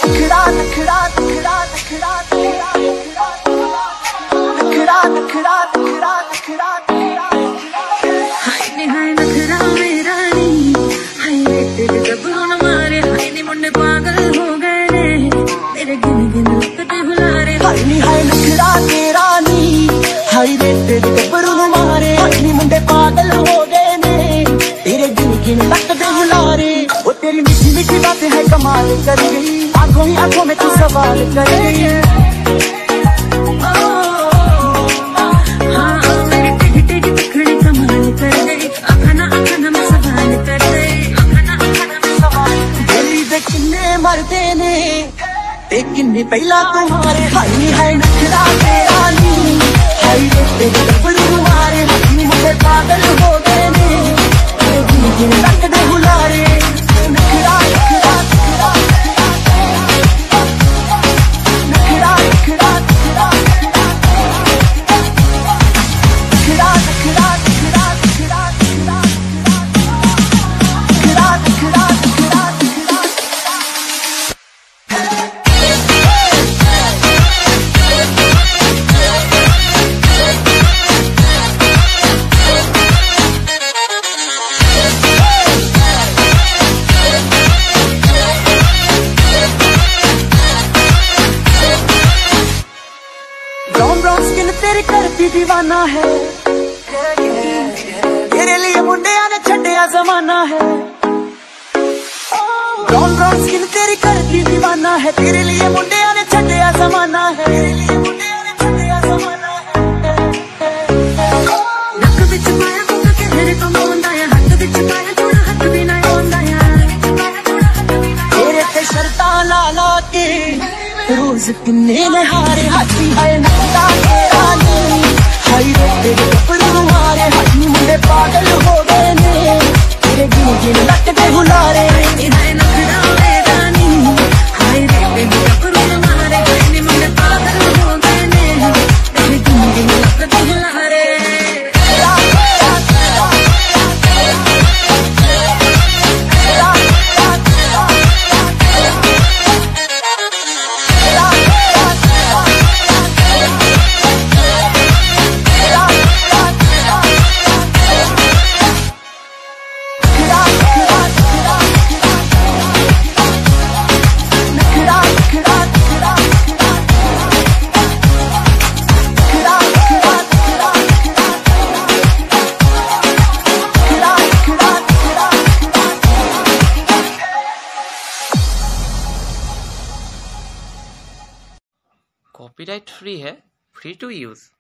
नखरा नखरा नखरा नखरा नखरा नखरा नखरा नखरा हाय नी हाय नखरा मेरा नी हाय रे तेरे गबरू न मारे हाय नी मुन्ने पागल हो गए ने तेरे गिन गिन लगते बुलारे हाय नी हाय नखरा तेरा नी हाय रे तेरे गबरू न मारे हाय नी मुंडे पागल हो गए ने तेरे गिन गिन लगते बुलारे वो तेरी मीठी मीठी बातें है कमाल कर गई आंखों ही आंखों में तू सवाल कर गई मरते ने किन्ने पहला तुम्हारे हाय नी हाय नखरा तेरा नी हाय रे तेरे गबरू मारे मुझे पागल हो गए ने तेरे गिन लगते बुलारे नखरा नखरा नखरा नखरा नखरा नखरा नखरा नखरा नखरा नखरा नखरा ब्राउन स्किन तेरी करती दीवाना है तेरे लिए मुंडिया ने छड्डिया जमाना है ब्राउन स्किन तेरी करती दीवाना है तेरे लिए मुंडिया ने छड्डिया जमाना है नक विच पाया कुक के तेरे को मोंदा है हाथ विच पाया थोड़ा हाथ भी ना होंदा है तेरे ते शर्तां ला ला के रोज किन्ने नहारे हाथी हाय नखरा तेरा नी हाय रे तेरे गबरू मारे हाय नी मुंडे पागल हो गए ने तेरे गिन गिन लगते बुलारे हाय नखरा मेरा नी हाय रे तेरे गबरू मारे हाय नी मुंडे पागल हो गए ने तेरे गिन गिन लगते बुलारे कॉपीराइट फ्री है, फ्री टू यूज।